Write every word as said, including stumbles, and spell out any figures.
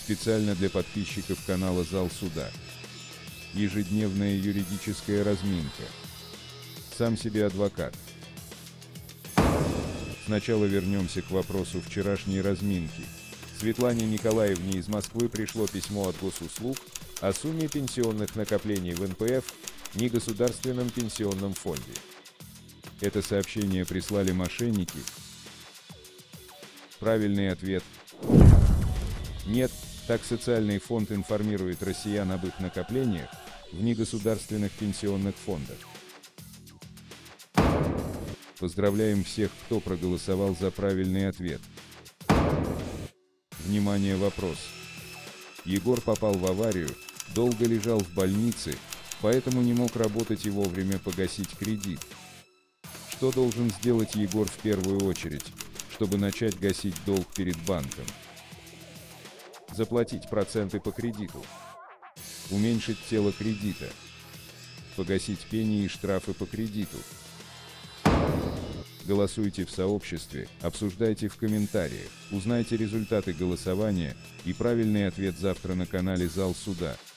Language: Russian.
Специально для подписчиков канала «Зал суда». Ежедневная юридическая разминка. Сам себе адвокат. Сначала вернемся к вопросу вчерашней разминки. Светлане Николаевне из Москвы пришло письмо от госуслуг о сумме пенсионных накоплений в эн пэ эф, негосударственном пенсионном фонде. Это сообщение прислали мошенники. Правильный ответ – нет. Так социальный фонд информирует россиян об их накоплениях в негосударственных пенсионных фондах. Поздравляем всех, кто проголосовал за правильный ответ. Внимание, вопрос. Егор попал в аварию, долго лежал в больнице, поэтому не мог работать и вовремя погасить кредит. Что должен сделать Егор в первую очередь, чтобы начать гасить долг перед банком? Заплатить проценты по кредиту. Уменьшить тело кредита. Погасить пени и штрафы по кредиту. Голосуйте в сообществе, обсуждайте в комментариях, узнайте результаты голосования и правильный ответ завтра на канале «Зал суда».